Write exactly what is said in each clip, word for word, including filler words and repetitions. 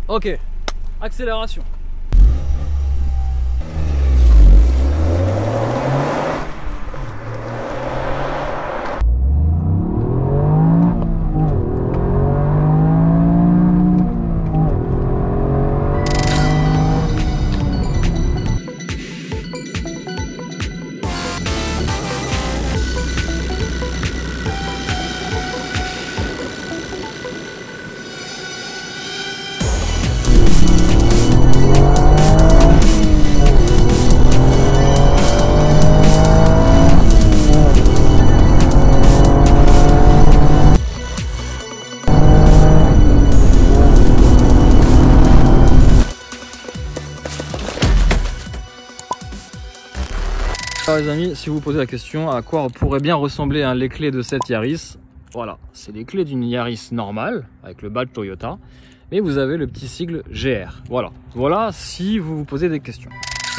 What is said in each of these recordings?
Ok, accélération. Alors les amis, si vous vous posez la question à quoi pourrait bien ressembler hein, les clés de cette Yaris, voilà, c'est les clés d'une Yaris normale avec le badge Toyota, mais vous avez le petit sigle G R. Voilà, voilà si vous vous posez des questions.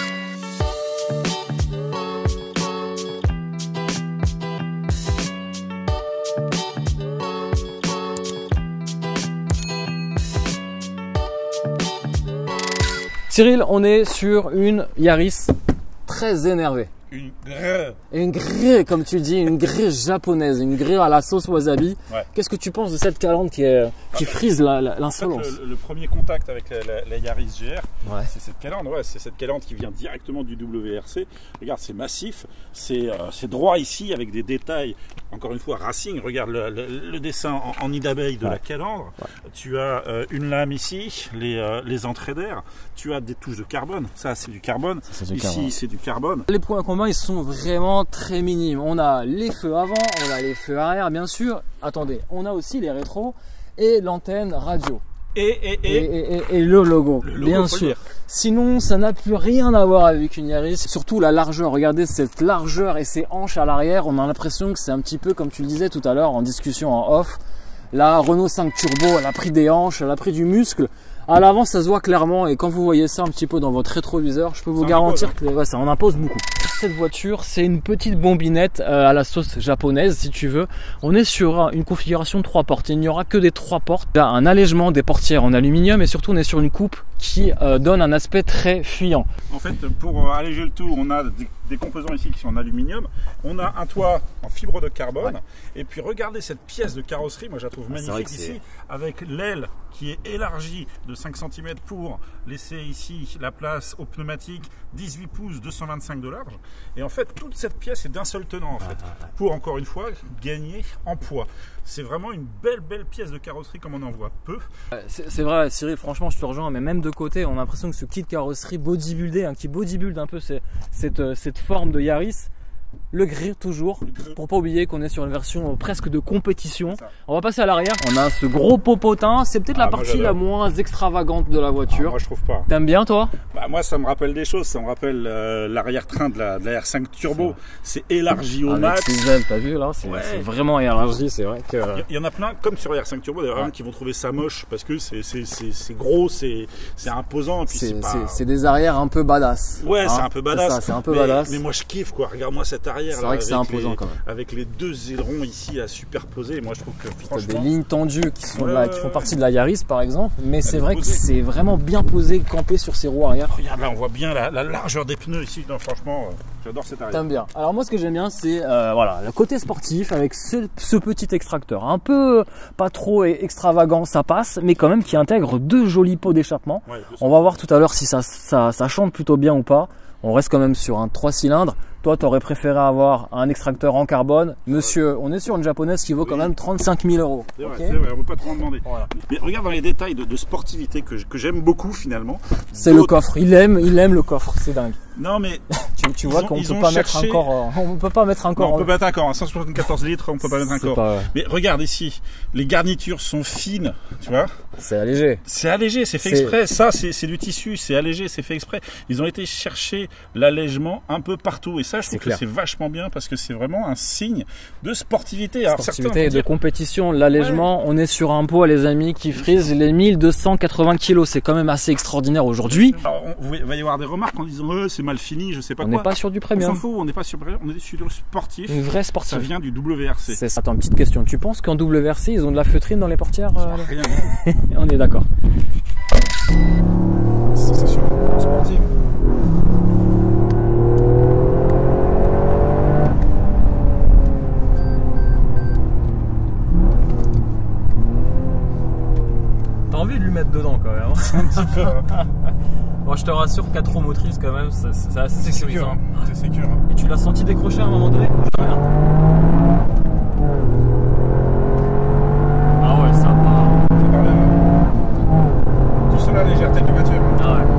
Cyril, on est sur une Yaris très énervée. Une grille. Une grille, comme tu dis, une grille japonaise, une grille à la sauce wasabi. Ouais. Qu'est-ce que tu penses de cette calandre qui, est, qui frise l'insolence? En fait, le, le premier contact avec la, la, la Yaris G R, ouais. c'est cette calandre. Ouais, c'est cette calandre qui vient directement du W R C. Regarde, c'est massif, c'est euh, droit ici avec des détails. Encore une fois, Racing. Regarde le, le, le dessin en, en nid d'abeille de ouais. la calandre. Ouais. Tu as euh, une lame ici, les, euh, les entrées d'air. Tu as des touches de carbone. Ça, c'est du carbone. Ça, du ici, c'est du carbone. Les points communs, ils sont vraiment très minimes. On a les feux avant, on a les feux arrière, bien sûr. Attendez, on a aussi les rétros et l'antenne radio. Et, et, et, et, et, et le logo, le logo bien sûr. Sinon, ça n'a plus rien à voir avec une Yaris. Surtout la largeur. Regardez cette largeur et ces hanches à l'arrière. On a l'impression que c'est un petit peu comme tu le disais tout à l'heure en discussion en off. La Renault cinq Turbo, elle a pris des hanches, elle a pris du muscle. À l'avant, ça se voit clairement et quand vous voyez ça un petit peu dans votre rétroviseur, je peux vous ça garantir impose, hein. que ouais, ça en impose beaucoup. Cette voiture, c'est une petite bombinette euh, à la sauce japonaise, si tu veux. On est sur une configuration de trois portes. Il n'y aura que des trois portes. Il y a un allègement des portières en aluminium et surtout, on est sur une coupe qui euh, donne un aspect très fuyant. En fait, pour alléger le tout, on a des, des composants ici qui sont en aluminium. On a un toit en fibre de carbone. Ouais. Et puis, regardez cette pièce de carrosserie. Moi, je la trouve ah, magnifique ici, avec l'aile qui est élargie de cinq centimètres pour laisser ici la place aux pneumatiques, dix-huit pouces, deux cent vingt-cinq de large. Et en fait, toute cette pièce est d'un seul tenant, en fait, pour encore une fois gagner en poids. C'est vraiment une belle, belle pièce de carrosserie comme on en voit peu. C'est vrai, Cyril, franchement, je te rejoins, mais même de côté, on a l'impression que ce kit carrosserie bodybuildé, hein, qui bodybuilde un peu cette, cette forme de Yaris, le gris toujours, pour pas oublier qu'on est sur une version presque de compétition. On va passer à l'arrière. On a ce gros popotin, c'est peut-être ah, la partie la moins extravagante de la voiture. Ah, moi je trouve pas. T'aimes bien toi? Bah, moi ça me rappelle des choses, ça me rappelle euh, l'arrière-train de la, de la R cinq Turbo. C'est élargi au max. T'as vu là, c'est ouais. vraiment élargi, c'est vrai que... Il y, y en a plein, comme sur la R cinq Turbo, d'ailleurs, ouais. qui vont trouver ça moche parce que c'est gros, c'est imposant. C'est pas... des arrières un peu badass. Ouais, hein, c'est un peu badass. C'est un peu mais, badass. Mais moi je kiffe quoi, regarde-moi cette arrière. C'est vrai que c'est imposant les, quand même. Avec les deux ailerons ici à superposer, moi je trouve que franchement... Des lignes tendues qui, sont ouais, là, qui font partie de la Yaris par exemple, mais c'est vrai posée. que c'est vraiment bien posé, campé sur ses roues arrière. Regarde là, on voit bien la, la largeur des pneus ici, non, franchement, euh, j'adore cette arrière. T'aimes bien. Alors moi ce que j'aime bien c'est euh, voilà, le côté sportif avec ce, ce petit extracteur, un peu pas trop extravagant, ça passe, mais quand même qui intègre deux jolis pots d'échappement. Ouais, on va voir tout à l'heure si ça, ça, ça chante plutôt bien ou pas. On reste quand même sur un trois cylindres. Toi, tu aurais préféré avoir un extracteur en carbone. Monsieur, on est sur une japonaise qui vaut quand même trente-cinq mille euros. C'est vrai, okay. vrai, on ne peut pas trop en demander. Voilà. Mais regarde dans les détails de, de sportivité que, que j'aime beaucoup finalement. C'est le coffre. Il aime, il aime le coffre. C'est dingue. Non mais tu, tu vois qu'on ne peut pas cherché... mettre encore. On peut pas mettre encore. Non, on peut mettre encore. cent soixante-quatorze litres, on peut pas mettre encore. Pas... Mais regarde ici, les garnitures sont fines, tu vois. C'est allégé. C'est allégé, c'est fait exprès. Ça, c'est du tissu, c'est allégé, c'est fait exprès. Ils ont été chercher l'allègement un peu partout. Et ça, je trouve que c'est vachement bien parce que c'est vraiment un signe de sportivité. Alors, sportivité et de dire... compétition. L'allègement, ouais. on est sur un poids, les amis, qui frise les mille deux cent quatre-vingts kilos. C'est quand même assez extraordinaire aujourd'hui. Il va y avoir des remarques en disant oh, c'est mal fini, je sais pas on quoi. On n'est pas sur du premium. On s'en fout, on n'est pas sur on est sur du sportif. Une vraie sportive. Ça vient du W R C. Attends, petite question. Tu penses qu'en W R C, ils ont de la feutrine dans les portières? euh... Rien. On est d'accord. dedans quand même. Un petit peu. Hein. Bon, je te rassure, quatre roues motrices quand même, c'est assez sécurisant. C'est sécure. Et tu l'as senti décrocher à un moment donné? Ah ouais, ça part. Ça part bien. Tout cela, la légèreté de la voiture. Ah ouais.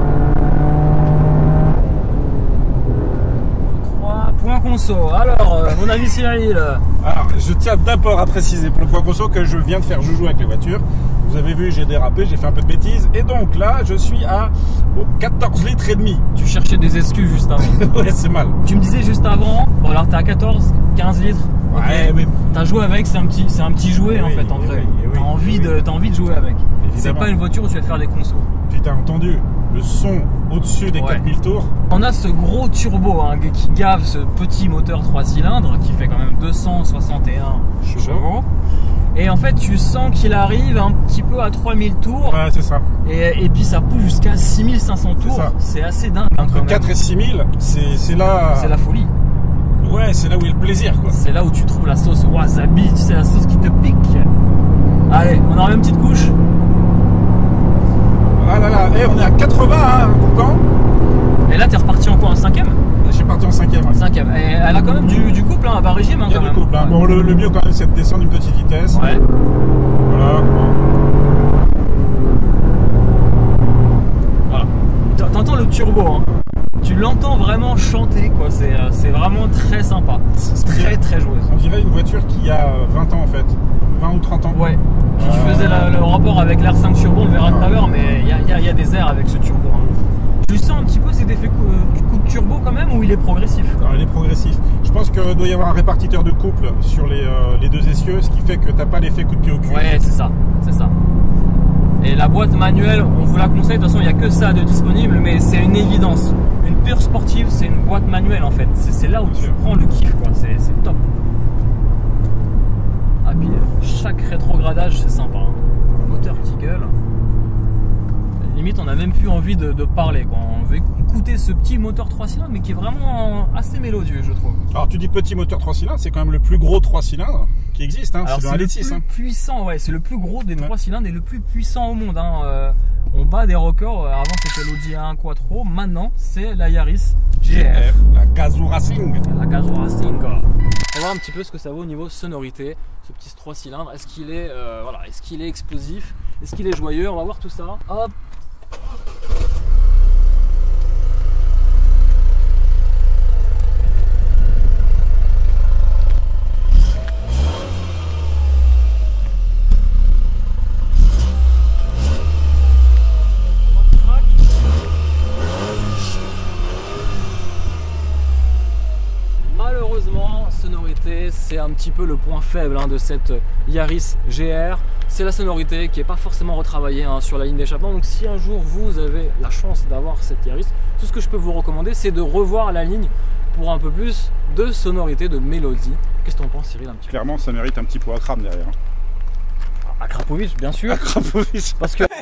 Point conso. Alors, euh, mon ami Cyril. Alors, je tiens d'abord à préciser pour le point conso que je viens de faire joujou avec les voitures. Vous avez vu, j'ai dérapé, j'ai fait un peu de bêtises. Et donc là, je suis à oh, quatorze litres et demi. Tu cherchais des excuses juste avant. Ouais, c'est mal. Tu me disais juste avant, bon alors t'es à quatorze, quinze litres. Ouais, okay. mais... T'as joué avec, c'est un petit, c'est un petit jouet oui, en fait en oui, vrai. Oui, oui, t'as envie, oui. de, t'as envie de jouer avec. C'est pas une voiture où tu vas faire des consos. Puis t'as entendu le son au-dessus des ouais. quatre mille tours. On a ce gros turbo hein, qui gave ce petit moteur trois cylindres qui fait quand même deux cent soixante et un chevaux. Et en fait, tu sens qu'il arrive un petit peu à trois mille tours. Ouais, c'est ça. Et, et puis ça pousse jusqu'à six mille cinq cents tours. C'est assez dingue. Hein, Entre quatre et six mille, c'est là. C'est la folie. Ouais, c'est là où il y a le plaisir, quoi. C'est là où tu trouves la sauce wasabi, tu sais, la sauce qui te pique. Allez, on en remet une petite couche. Ah là là, et on est à quatre-vingts, hein, pourtant. Et là, t'es reparti en quoi, en cinquième? Je suis parti en cinquième. Ouais. Cinquième. Et elle a quand même du, du couple, hein, à bas régime. Hein, il y a quand du même. couple. Hein. Ouais. Bon, le, le mieux quand même, c'est de descendre une petite vitesse. Ouais. Voilà. Voilà. T'entends le turbo, hein. Tu l'entends vraiment chanter, quoi. C'est vraiment très sympa. C'est très très joueuse. On dirait une voiture qui a vingt ans en fait. vingt ou trente ans. Ouais. Si tu faisais la, le rapport avec l'R cinq turbo, on le verra tout à l'heure, mais il y a, y, a, y a des airs avec ce turbo. Hein. Tu sens un petit peu cet effet coup, coup de turbo quand même, ou il est progressif? Non, il est progressif. Je pense qu'il doit y avoir un répartiteur de couple sur les, euh, les deux essieux, ce qui fait que t'as pas l'effet coup de pied au cul. Ouais, c'est ça, c'est ça. Et la boîte manuelle, on vous la conseille, de toute façon il n'y a que ça de disponible, mais c'est une évidence. Une pure sportive, c'est une boîte manuelle en fait. C'est là où tu prends le kiff, quoi. C'est top. Ah puis chaque rétrogradage c'est sympa. Hein. Moteur qui gueule. Limite on a même plus envie de, de parler, quoi. On veut écouter ce petit moteur trois cylindres mais qui est vraiment assez mélodieux, je trouve. Alors tu dis petit moteur trois cylindres, c'est quand même le plus gros trois cylindres qui existe, hein. C'est le plus hein. puissant, ouais, c'est le plus gros des trois ouais. cylindres et le plus puissant au monde, hein. euh, on bat des records. Avant c'était l'Audi A un Quattro, maintenant c'est la Yaris G R, la Gazoo Racing. La Gazoo Racing. On va voir un petit peu ce que ça vaut au niveau sonorité, ce petit trois cylindres. Est-ce qu'il est, euh, voilà, est-ce qu'il est explosif, est-ce qu'il est joyeux? On va voir tout ça. Hop. Malheureusement, sonorité, c'est un petit peu le point faible hein, de cette Yaris G R. C'est la sonorité qui n'est pas forcément retravaillée hein, sur la ligne d'échappement. Donc si un jour vous avez la chance d'avoir cette Yaris, tout ce que je peux vous recommander, c'est de revoir la ligne pour un peu plus de sonorité, de mélodie. Qu'est-ce que tu en penses, Cyril, un petit Clairement, peu ça mérite un petit pot à crame derrière. À Krapovic, bien sûr. À Krapovic. Parce que...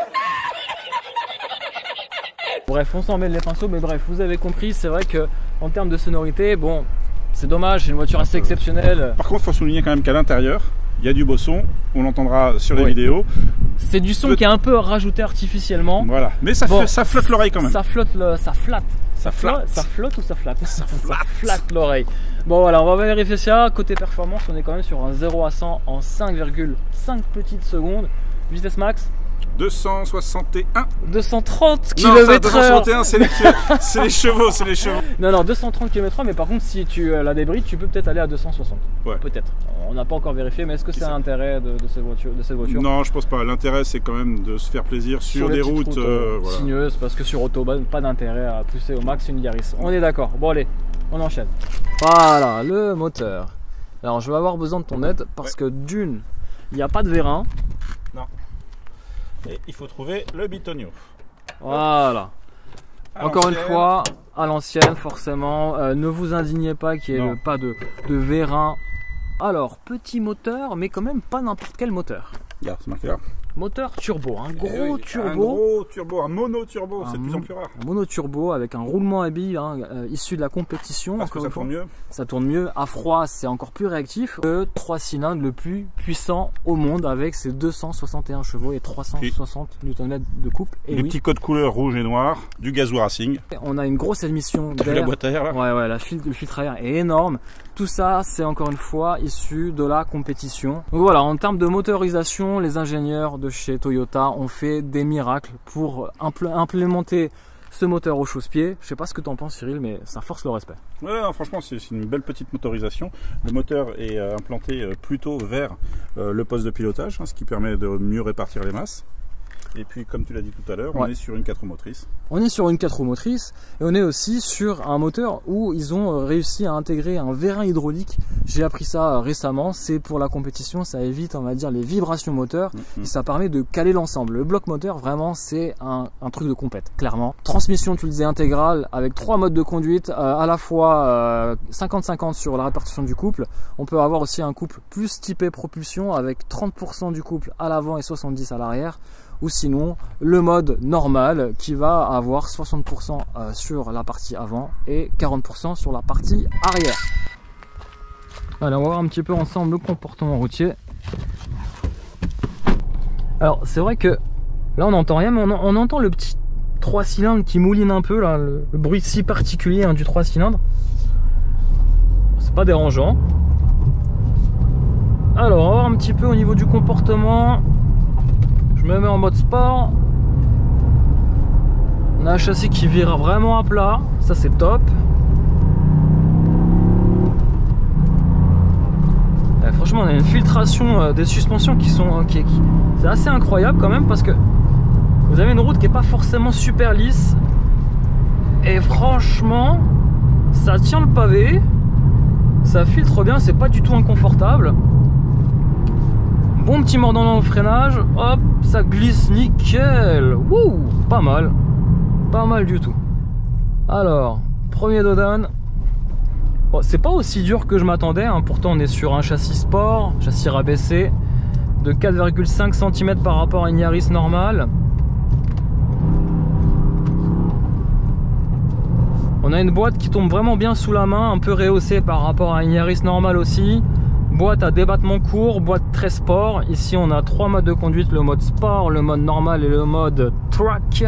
Bref, on s'en mêle les pinceaux, mais bref, vous avez compris, c'est vrai que en termes de sonorité, bon, c'est dommage, c'est une voiture assez exceptionnelle. Par contre, il faut souligner quand même qu'à l'intérieur, il y a du beau son, on l'entendra sur les oui. vidéos. C'est du son Peut... qui est un peu rajouté artificiellement. Voilà, mais ça, bon, fait, ça flotte l'oreille quand même. Ça flotte, le, ça flatte. Ça, ça flotte. Ça flotte ou ça flatte? Ça flatte, ça flatte l'oreille. Bon voilà, on va vérifier ça. Côté performance, on est quand même sur un zéro à cent en cinq virgule cinq petites secondes. Vitesse max deux cent soixante et un. deux cent trente kilomètres heure. deux cent soixante et un, c'est les, les chevaux, c'est les chevaux. Non, non, deux cent trente kilomètres heure, mais par contre, si tu la débrides, tu peux peut-être aller à deux cent soixante. Ouais. Peut-être. On n'a pas encore vérifié, mais est-ce que c'est l'intérêt de, de, cette voiture, de cette voiture? Non, je pense pas. L'intérêt, c'est quand même de se faire plaisir sur, sur des routes, routes euh, voilà. sinueuses, parce que sur Autobahn, pas d'intérêt à pousser au max une Yaris. On est d'accord. Bon, allez, on enchaîne. Voilà, le moteur. Alors, je vais avoir besoin de ton aide, parce ouais. que d'une, il n'y a pas de vérin. Non. Et il faut trouver le bitonio. Voilà. Encore une fois, à l'ancienne, forcément. Euh, ne vous indignez pas qu'il n'y ait pas de, de vérin. Alors, petit moteur, mais quand même pas n'importe quel moteur. Regarde, c'est marqué là. Moteur turbo, un gros eh oui, turbo. Un gros turbo, un mono turbo, c'est de plus en plus rare. Un mono turbo avec un roulement à billes hein, euh, issu de la compétition. Parce que ça tourne mieux. Ça tourne mieux. À froid, c'est encore plus réactif. Le trois cylindres le plus puissant au monde avec ses deux cent soixante et un chevaux et trois cent soixante newton mètres de couple. Et les oui. petits codes couleur rouge et noir, du Gazoo Racing. On a une grosse émission d'air. La boîte à air là. Ouais, ouais, la fil le filtre à air est énorme. Tout ça, c'est encore une fois issu de la compétition. Donc voilà, en termes de motorisation, les ingénieurs de chez Toyota ont fait des miracles pour impl implémenter ce moteur au chausse-pied. Je sais pas ce que tu en penses, Cyril, mais ça force le respect. Ouais, non, franchement, c'est une belle petite motorisation. Le moteur est euh, implanté euh, plutôt vers euh, le poste de pilotage, hein, ce qui permet de mieux répartir les masses. Et puis, comme tu l'as dit tout à l'heure, ouais. on est sur une quatre roues motrices. On est sur une quatre roues motrices et on est aussi sur un moteur où ils ont réussi à intégrer un vérin hydraulique. J'ai appris ça récemment, c'est pour la compétition, ça évite, on va dire, les vibrations moteurs mmh. et ça permet de caler l'ensemble. Le bloc moteur, vraiment, c'est un, un truc de compète, clairement. Transmission, tu le disais, intégrale avec trois modes de conduite, euh, à la fois cinquante cinquante euh, sur la répartition du couple. On peut avoir aussi un couple plus typé propulsion avec trente pour cent du couple à l'avant et soixante-dix pour cent à l'arrière. Ou sinon le mode normal qui va avoir soixante pour cent sur la partie avant et quarante pour cent sur la partie arrière. Allez, on va voir un petit peu ensemble le comportement routier. Alors c'est vrai que là on n'entend rien, mais on, on entend le petit trois cylindres qui mouline un peu là, le, le bruit si particulier hein, du trois cylindres. C'est pas dérangeant. Alors on va voir un petit peu au niveau du comportement. Je me mets en mode sport. On a un châssis qui vire vraiment à plat, ça c'est top. Et franchement, on a une filtration des suspensions qui sont qui, qui, c'est assez incroyable quand même parce que vous avez une route qui est pas forcément super lisse et franchement, ça tient le pavé, ça filtre bien, c'est pas du tout inconfortable. Bon petit mordant dans le freinage, hop, ça glisse nickel. Wouh, pas mal, pas mal du tout. Alors, premier dodan. Bon, c'est pas aussi dur que je m'attendais, hein. Pourtant on est sur un châssis sport, châssis rabaissé de quatre virgule cinq centimètres par rapport à une Yaris normale. On a une boîte qui tombe vraiment bien sous la main, un peu rehaussée par rapport à une Yaris normale aussi. Boîte à débattement court, boîte très sport. Ici on a trois modes de conduite, le mode sport, le mode normal et le mode track.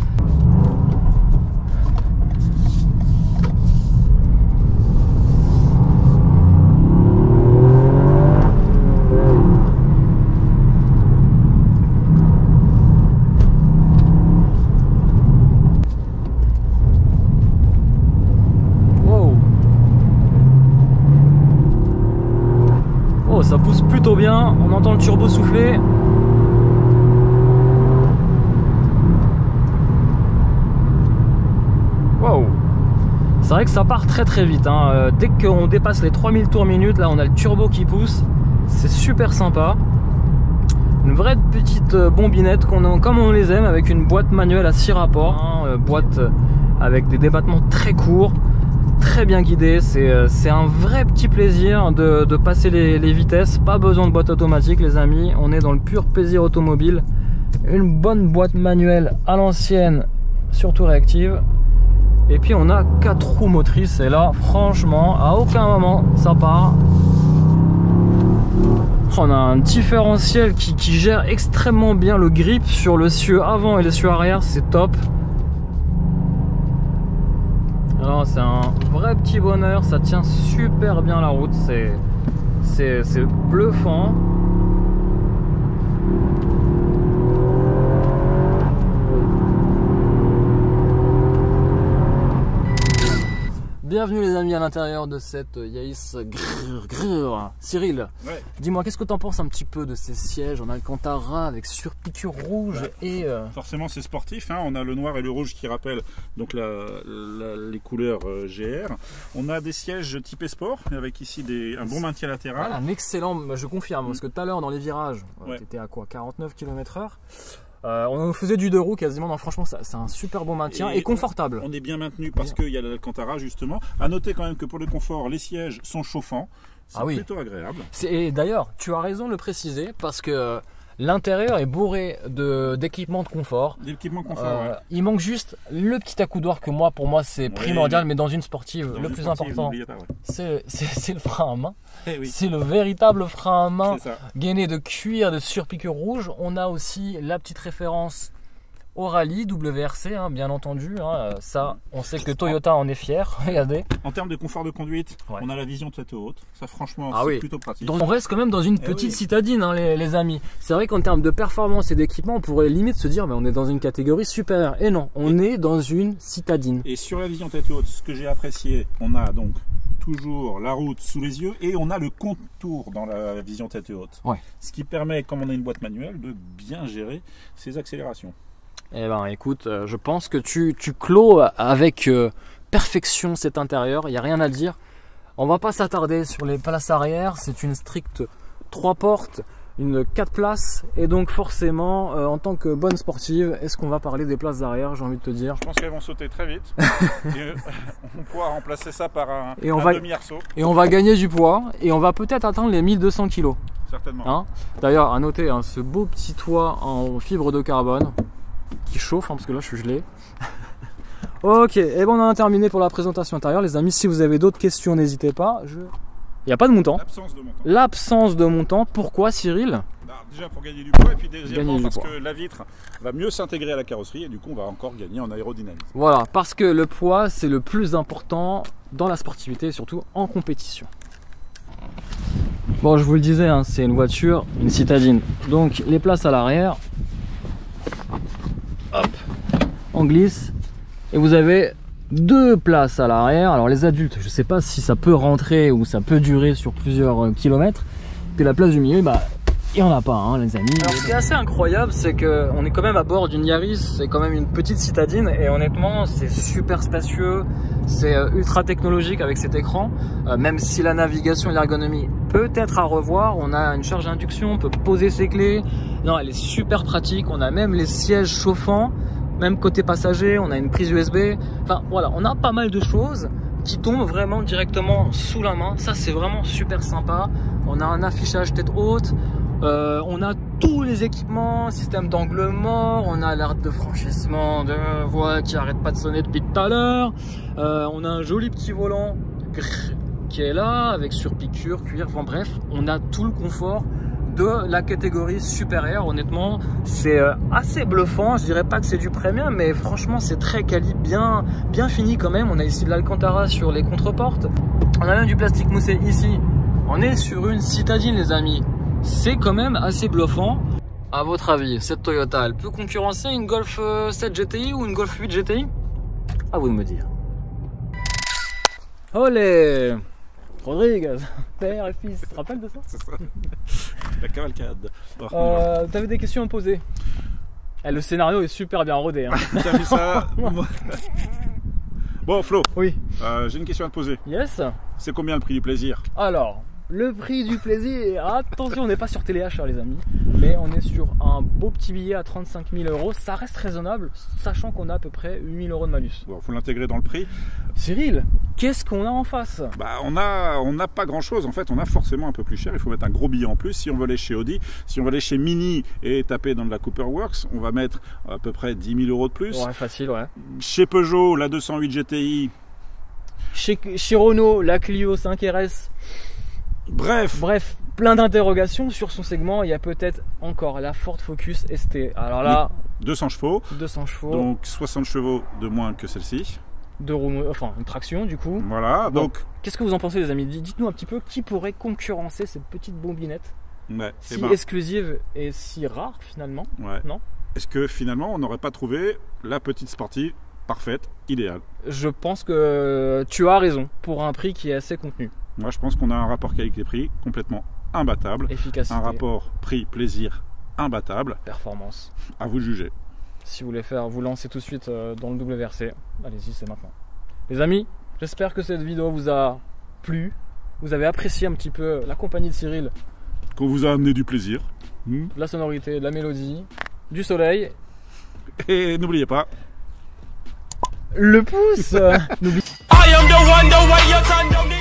Ça pousse plutôt bien, on entend le turbo souffler. Waouh! C'est vrai que ça part très très vite, hein. Dès qu'on dépasse les trois mille tours minute, là on a le turbo qui pousse. C'est super sympa. Une vraie petite bombinette qu'on a, comme on les aime, avec une boîte manuelle à six rapports, hein, boîte avec des débattements très courts. Très bien guidé, c'est un vrai petit plaisir de, de passer les, les vitesses. Pas besoin de boîte automatique les amis, on est dans le pur plaisir automobile. Une bonne boîte manuelle à l'ancienne, surtout réactive. Et puis on a quatre roues motrices et là franchement à aucun moment ça part. On a un différentiel qui, qui gère extrêmement bien le grip sur le cieux avant et le cieux arrière, c'est top. C'est un vrai petit bonheur, ça tient super bien la route, c'est bluffant. Bienvenue les amis à l'intérieur de cette Yaris grrr, grrr. Cyril, ouais. Dis-moi, qu'est-ce que tu en penses un petit peu de ces sièges en Alcantara avec surpiqûre rouge ouais. et euh... Forcément c'est sportif, hein. On a le noir et le rouge qui rappellent donc la, la, les couleurs euh, G R. On a des sièges typés sport avec ici des, un bon maintien latéral. Ouais, un excellent, je confirme, mmh. parce que tout à l'heure dans les virages, ouais. tu étais à quoi, quarante-neuf kilomètres heure. Euh, on faisait du deux roues quasiment, non, franchement c'est un super bon maintien et, et confortable. On est bien maintenu parce qu'il y a l'Alcantara justement. À noter quand même que pour le confort, les sièges sont chauffants, c'est ah oui. plutôt agréable. Et d'ailleurs, tu as raison de le préciser parce que L'intérieur est bourré de d'équipements de confort. D'équipements de confort, euh, ouais. Il manque juste le petit accoudoir que moi, pour moi, c'est oui, primordial, mais dans une sportive, dans le une plus sportive, important, ouais. c'est le frein à main. Eh oui. C'est le véritable frein à main gainé de cuir, de surpiqûre rouge. On a aussi la petite référence au rallye W R C, hein, bien entendu. Hein, ça, on sait que Toyota en est fier. Regardez. En termes de confort de conduite, ouais. on a la vision tête haute. Ça, franchement, ah c'est oui. plutôt pratique. Donc, on reste quand même dans une eh petite oui. citadine, hein, les, les amis. C'est vrai qu'en termes de performance et d'équipement, on pourrait limite se dire, mais on est dans une catégorie supérieure. Et non, on et, est dans une citadine. Et sur la vision tête haute, ce que j'ai apprécié, on a donc toujours la route sous les yeux et on a le contour dans la vision tête haute. Ouais. Ce qui permet, comme on a une boîte manuelle, de bien gérer ses accélérations. Eh ben écoute, euh, je pense que tu, tu clôt avec euh, perfection cet intérieur, il n'y a rien à dire. On va pas s'attarder sur les places arrière, c'est une stricte trois portes, une quatre places, et donc forcément, euh, en tant que bonne sportive, est-ce qu'on va parler des places arrière, j'ai envie de te dire? Je pense qu'elles vont sauter très vite, et euh, on pourra remplacer ça par un, et on un va, demi-arceau. Et on va gagner du poids, et on va peut-être atteindre les mille deux cents kilos. Certainement. Hein, d'ailleurs, à noter hein, ce beau petit toit en fibre de carbone, qui chauffe hein, parce que là je suis gelé. Ok, et bon on en a terminé pour la présentation intérieure les amis. Si vous avez d'autres questions n'hésitez pas. Je... Il n'y a pas de montant. L'absence de montant. L'absence de montant. Pourquoi Cyril? Bah, déjà pour gagner du poids et puis deuxièmement gagner parce que la vitre va mieux s'intégrer à la carrosserie et du coup on va encore gagner en aérodynamisme. Voilà, parce que le poids c'est le plus important dans la sportivité et surtout en compétition. Bon je vous le disais, hein, c'est une voiture, une citadine. Donc les places à l'arrière. Hop, on glisse et vous avez deux places à l'arrière. Alors les adultes, je sais pas si ça peut rentrer ou ça peut durer sur plusieurs kilomètres. Puis la place du milieu, bah il n'y en a pas, hein, les amis. Alors ce qui est assez incroyable, c'est qu'on est quand même à bord d'une Yaris, c'est quand même une petite citadine et honnêtement c'est super spacieux, c'est ultra technologique avec cet écran. Euh, même si la navigation et l'ergonomie peut être à revoir, on a une charge d'induction, on peut poser ses clés. Non, elle est super pratique, on a même les sièges chauffants, même côté passager, on a une prise U S B. Enfin voilà, on a pas mal de choses qui tombent vraiment directement sous la main. Ça c'est vraiment super sympa. On a un affichage tête haute. Euh, on a tous les équipements, système d'angle mort, on a l'air de franchissement de voie qui arrête pas de sonner depuis tout à l'heure. Euh, on a un joli petit volant qui est là avec surpiqûre, cuir, enfin bref, on a tout le confort de la catégorie supérieure. Honnêtement, c'est assez bluffant. Je dirais pas que c'est du premium, mais franchement, c'est très quali, bien, bien fini quand même. On a ici de l'Alcantara sur les contreportes. On a même du plastique moussé ici. On est sur une citadine, les amis. C'est quand même assez bluffant. À votre avis, cette Toyota, elle peut concurrencer une Golf sept G T I ou une Golf huit G T I? À vous de me dire. Olé Rodriguez, père et fils, tu te rappelles de ça? C'est ça. La cavalcade. Oh, euh, T'avais des questions à me poser? Eh, le scénario est super bien rodé. Hein. T'as vu ça? Bon Flo, oui. Euh, j'ai une question à te poser. Yes. C'est combien le prix du plaisir? Alors, le prix du plaisir, attention, on n'est pas sur Téléachat les amis, mais on est sur un beau petit billet à trente-cinq mille euros. Ça reste raisonnable, sachant qu'on a à peu près huit mille euros de malus. Bon, faut l'intégrer dans le prix. Cyril, qu'est-ce qu'on a en face? Bah, on a, on n'a pas grand chose. En fait, on a forcément un peu plus cher. Il faut mettre un gros billet en plus. Si on veut aller chez Audi, si on veut aller chez Mini et taper dans de la Cooper Works, on va mettre à peu près dix mille euros de plus. Ouais, facile, ouais. Chez Peugeot, la deux cent huit G T I. Chez, chez Renault, la Clio cinq R S. Bref, Bref, plein d'interrogations sur son segment. Il y a peut-être encore la Ford Focus S T. Alors là, deux cents chevaux. deux cents chevaux. Donc soixante chevaux de moins que celle-ci. Deux roues, enfin une traction du coup. Voilà. Bon, donc, qu'est-ce que vous en pensez les amis? Dites-nous un petit peu qui pourrait concurrencer cette petite bombinette ouais, si eh ben, exclusive et si rare finalement. Ouais. Non? Est-ce que finalement on n'aurait pas trouvé la petite sportive parfaite, idéale? Je pense que tu as raison pour un prix qui est assez contenu. Moi, je pense qu'on a un rapport qualité-prix complètement imbattable. Efficacité. Un rapport prix-plaisir imbattable. Performance. À vous de juger. Si vous voulez faire, vous lancer tout de suite dans le W R C, allez-y, c'est maintenant. Les amis, j'espère que cette vidéo vous a plu. Vous avez apprécié un petit peu la compagnie de Cyril. Qu'on vous a amené du plaisir. Hmm. La sonorité, la mélodie, du soleil. Et n'oubliez pas... Le pouce.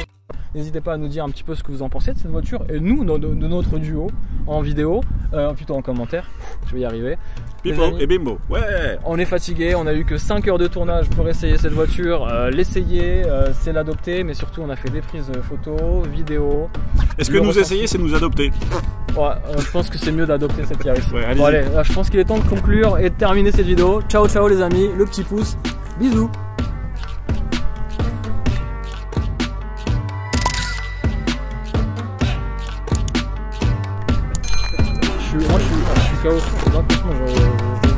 N'hésitez pas à nous dire un petit peu ce que vous en pensez de cette voiture et nous, de, de notre duo en vidéo, euh, plutôt en commentaire. Je vais y arriver. Pipo et Bimbo, ouais. On est fatigué, on a eu que cinq heures de tournage pour essayer cette voiture. Euh, L'essayer, euh, c'est l'adopter, mais surtout on a fait des prises photos, vidéos. Est-ce que nous ressenti... essayer, c'est nous adopter? Ouais, euh, je pense que c'est mieux d'adopter cette Yaris. Ouais, bon, allez, là, je pense qu'il est temps de conclure et de terminer cette vidéo. Ciao, ciao les amis, le petit pouce, bisous. Je suis, moi, je suis, je suis K O. Là, franchement, je, je...